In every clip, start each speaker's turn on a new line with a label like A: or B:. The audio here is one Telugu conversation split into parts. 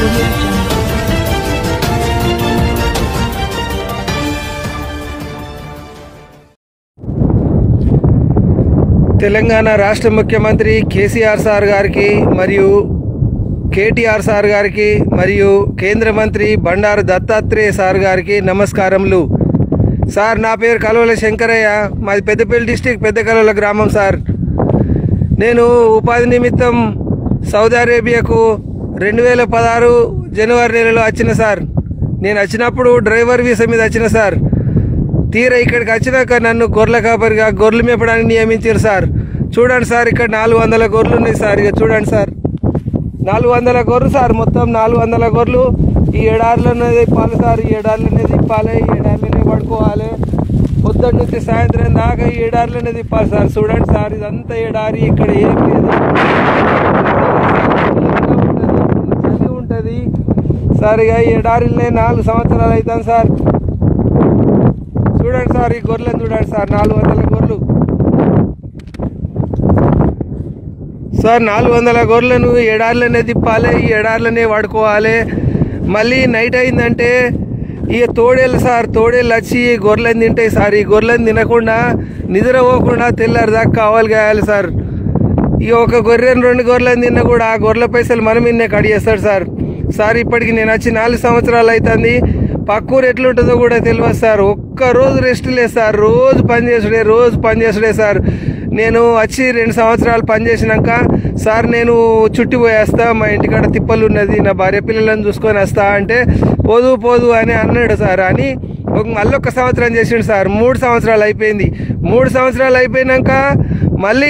A: audio jungle.
B: తెలంగాణ రాష్ట్ర ముఖ్యమంత్రి కేసీఆర్ సార్ గారికి మరియు కేటీఆర్ సార్ గారికి మరియు కేంద్ర మంత్రి బండారు దత్తాత్రేయ సార్ గారికి నమస్కారములు. సార్, నా పేరు కల్వల శంకరయ్య, మాది పెద్దపల్లి డిస్టిక్ పెద్ద కల్వల గ్రామం. సార్, నేను ఉపాధి నిమిత్తం సౌదీ అరేబియాకు 2016 జనవరి నెలలో వచ్చిన సార్. నేను వచ్చినప్పుడు డ్రైవర్ వీసా మీద వచ్చిన సార్. తీరా ఇక్కడికి వచ్చినాక నన్ను గొర్రెల కాపరిగా గొర్రెలు మేపడానికి నియమించారు సార్. చూడండి సార్, ఇక్కడ 400 గొర్రెలు ఉన్నాయి సార్. ఇక చూడండి సార్, 400 గొర్రెలు సార్, మొత్తం 400 గొర్రెలు. ఈ ఎడారిలోనే తిప్పాలి సార్, ఈ ఎడారిలోనే తిప్పాలి, ఈ ఎడారిలోనే పడుకోవాలి. పొద్దున్న నుంచి సాయంత్రం దాకా ఈ ఎడారిలోనే తిప్పాలి సార్. చూడండి సార్, ఇదంతా ఎడారి, ఇక్కడ ఏం లేదు, చలి ఉంటుంది సార్. ఇక ఈ ఎడారిలోనే 4 సంవత్సరాలు అవుతాను సార్. చూడండి సార్, ఈ గొర్రెలను చూడండి సార్, 400 గొర్రెలు సార్. 400 గొర్రెలను ఎడారిలోనే తిప్పాలి, ఈ ఎడారిలోనే పడుకోవాలి. మళ్ళీ నైట్ అయిందంటే ఇక తోడేళ్ళు సార్, తోడేళ్ళు వచ్చి గొర్రెలను తింటాయి సార్. ఈ గొర్రెలను తినకుండా నిద్రపోకుండా తెల్లారి దాకా కావాలి కాయాలి సార్. ఇక ఒక గొర్రెను 2 గొర్రెలను తిన్నా కూడా ఆ గొర్రెల పైసలు మనం ఇన్నే కడిగేస్తాడు సార్. సార్, ఇప్పటికి నేను వచ్చి 4 సంవత్సరాలు అవుతుంది. పక్కూరు ఎట్లుంటుందో కూడా తెలియదు సార్. ఒక్కరోజు రెస్ట్ లేదు సార్, రోజు పని చేసుడే సార్. నేను వచ్చి 2 సంవత్సరాలు పనిచేసినాక సార్ నేను చుట్టిపోయేస్తా, మా ఇంటికాడ తిప్పలు ఉన్నది, నా భార్య పిల్లలను చూసుకొని వస్తా అంటే పోదు అని అన్నాడు సార్. అని మళ్ళొక్క సంవత్సరం చేసిండు సార్. 3 సంవత్సరాలు అయిపోయింది. 3 సంవత్సరాలు అయిపోయినాక మళ్ళీ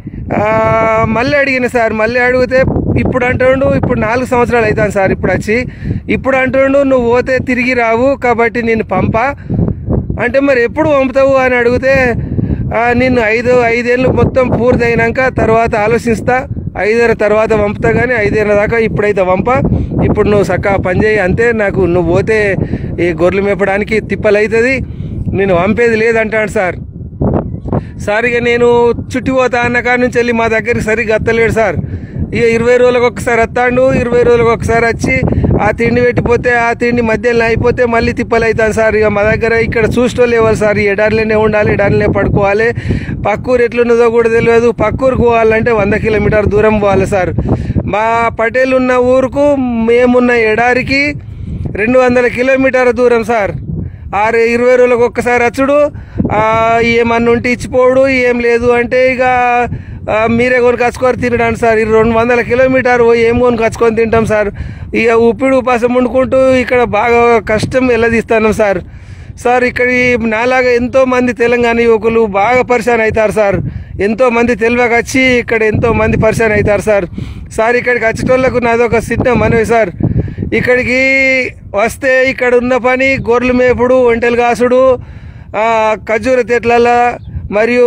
B: అడిగిన సార్. మళ్ళీ అడిగితే ఇప్పుడు అంటుండు, ఇప్పుడు 4 సంవత్సరాలు అవుతాను సార్ ఇప్పుడు వచ్చి. ఇప్పుడు అంటుండు, నువ్వు పోతే తిరిగి రావు కాబట్టి నేను పంపా అంటే, మరి ఎప్పుడు పంపుతావు అని అడిగితే నిన్ను 5 ఏళ్ళు మొత్తం పూర్తి అయినాక తర్వాత ఆలోచిస్తా, 5 ఏళ్ళ తర్వాత పంపుతా, కానీ 5 ఏళ్ళ దాకా ఇప్పుడైతే పంపా. ఇప్పుడు నువ్వు చక్కగా పని చేయి అంతే, నాకు నువ్వు పోతే ఈ గొర్రెలు మేపడానికి తిప్పలు అవుతుంది, నేను పంపేది లేదంటాడు సార్. సార్, ఇక నేను చుట్టిపోతా అన్న కాడి నుంచి వెళ్ళి మా దగ్గరికి సరిగ్గా అత్తలేడు సార్. ఇక 20 రోజులకు ఒకసారి వస్తాడు, 20 రోజులకు ఒకసారి వచ్చి ఆ తిండి పెట్టిపోతే ఆ తిండి మధ్యలో అయిపోతే మళ్ళీ తిప్పలు అవుతాను సార్. ఇక మా దగ్గర ఇక్కడ చూసుకోలేవాలి ఇవ్వాలి సార్. ఈ ఎడారిలోనే ఉండాలి, ఎడారిలోనే పడుకోవాలి. పక్కూరు ఎట్లున్నదో కూడా తెలియదు. పక్కూరుకు పోవాలంటే 100 కిలోమీటర్ దూరం పోవాలి సార్. మా పటేల్ ఉన్న ఊరుకు మేమున్న ఎడారికి 200 కిలోమీటర్ల దూరం సార్. 20 రోజులకు ఒక్కసారి వచ్చుడు, ఏమన్నా ఉంటే ఇచ్చిపోడు, ఏం లేదు అంటే ఇక మీరే కొనుకొచ్చుకొని తినడానికి సార్. 200 కిలోమీటర్ ఏం కొనుకొచ్చుకొని తింటాం సార్. ఇక ఉప్పిడి ఉపాసం వండుకుంటూ ఇక్కడ బాగా కష్టం వెళ్ళదీస్తాను సార్. సార్, ఇక్కడ నాలాగా ఎంతోమంది తెలంగాణ యువకులు బాగా పరిశాన్ అవుతారు సార్. ఎంతోమంది తెలివక వచ్చి ఇక్కడ ఎంతోమంది పరిశాన్ అవుతారు సార్. సార్, ఇక్కడికి వచ్చేటోళ్లకు నాదొక చిన్న మనవి సార్. ఇక్కడికి వస్తే ఇక్కడ ఉన్న పని గొర్రెలు మేపుడు, ఒంటెలు కాసుడు, ఖర్జూర చెట్ల మరియు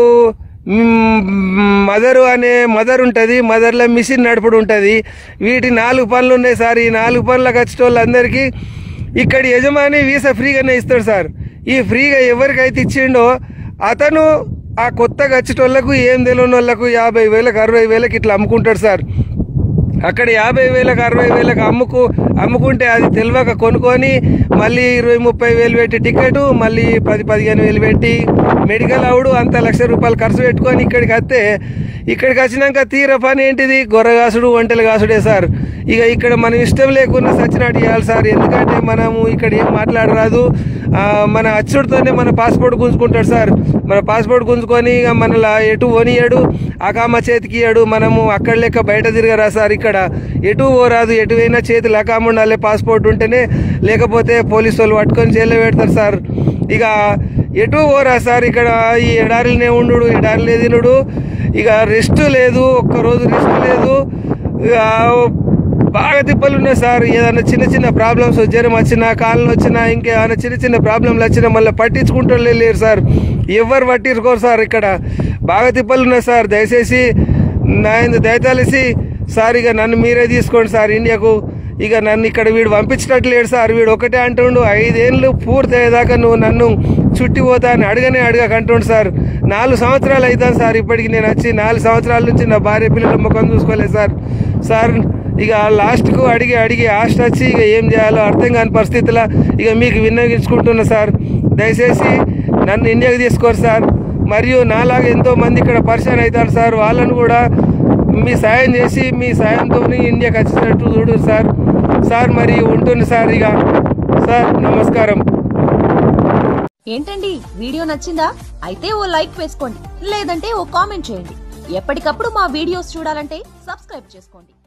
B: మదర్ ఉంటుంది, మదర్లో మిషన్ నడుపుడు ఉంటుంది. వీటి 4 పనులు ఉన్నాయి సార్. ఈ 4 పనులకు వచ్చేటోళ్ళందరికీ ఇక్కడ యజమాని వీసా ఫ్రీగానే ఇస్తాడు సార్. ఈ ఫ్రీగా ఎవరికైతే ఇచ్చిండో అతను ఆ కొత్తగా వచ్చేటోళ్లకు ఏం తెలియని వాళ్ళకు 50,000 60,000 ఇట్లా అమ్ముకుంటాడు సార్. అక్కడ 50,000 60,000 అమ్ముకుంటే అది తెలియక కొనుక్కొని మళ్ళీ 20-30 వేలు పెట్టి టికెట్, మళ్ళీ 10-15 వేలు పెట్టి మెడికల్ అవుడు, అంత ₹1,00,000 ఖర్చు పెట్టుకొని ఇక్కడికి వచ్చినాక తీర పని ఏంటిది, గొర్రెగాసుడు, ఒంటెలు కాసుడే సార్. ఇక ఇక్కడ మనం ఇష్టం లేకుండా సచ్చినట్టు చేయాలి సార్. ఎందుకంటే మనము ఇక్కడ ఏం మాట్లాడరాదు. మన అచ్చుడితోనే మన పాస్పోర్ట్ గుంజుకుంటాడు సార్. మన పాస్పోర్ట్ గుంజుకొని ఇక మనలా ఎటు పోనీయడు, అకామ చేతికి ఇయ్యడు. మనము అక్కడ లెక్క బయట తిరగరా సార్. ఇక్కడ ఎటు పోరాదు, ఎటు పోయినా చేతులు అకామ ఉండాలి, పాస్పోర్ట్ ఉంటేనే, లేకపోతే పోలీసు వాళ్ళు పట్టుకొని జైల్లో పెడతారు సార్. ఇక ఎటు పోరా సార్. ఇక్కడ ఈ ఎడారిలోనే ఉండు, ఎడారిలే తినుడు, ఇక రెస్ట్ లేదు, ఒక్కరోజు రెస్ట్ లేదు. బాగా తిప్పలు ఉన్నాయి సార్. ఏదైనా చిన్న ప్రాబ్లమ్స్, జ్వరం వచ్చినా, కాళ్ళను వచ్చినా, ఇంకేమైనా చిన్న ప్రాబ్లంలు వచ్చినా మళ్ళీ పట్టించుకుంటూ లేరు సార్. ఎవరు పట్టించుకోరు సార్. ఇక్కడ బాగా తిప్పలు ఉన్నాయి సార్. దయచేసి దయతలిసి సార్ ఇక నన్ను మీరే తీసుకోండి సార్ ఇండియాకు. ఇక నన్ను ఇక్కడ వీడు పంపించినట్లు లేడు సార్. వీడు ఒకటే అంటుండు, 5 ఏళ్ళు పూర్తి అయ్యేదాకా నువ్వు నన్ను చుట్టిపోతా అని అడగకంటుండు సార్. 4 సంవత్సరాలు అవుతాను సార్. ఇప్పటికి నేను వచ్చి 4 సంవత్సరాల నుంచి నా భార్య పిల్లల ముఖం చూసుకోలేదు సార్. ఇక లాస్ట్కు అడిగి ఆస్ట్ వచ్చి ఇక ఏం చేయాలో అర్థం కాని పరిస్థితిలో ఇక మీకు విన్నవించుకుంటున్నా సార్. దయచేసి నన్ను ఇండియాకి తీసుకోరు సార్. మరియు నాలాగా ఎంతోమంది ఇక్కడ పరిచయం అవుతారు సార్. వాళ్ళను కూడా మీ సాయం చేసి మీ సాయంతో ఇండియాకి వచ్చేటట్టు చూడు సార్. సార్ మరి ఉంటుంది సార్. ఇక సార్ నమస్కారం.
A: ఏంటండి వీడియో నచ్చిందా? అయితే ఓ లైక్ వేసుకోండి, లేదంటే ఓ కామెంట్ చేయండి. ఎప్పటికప్పుడు మా వీడియోస్ చూడాలంటే సబ్స్క్రైబ్ చేసుకోండి.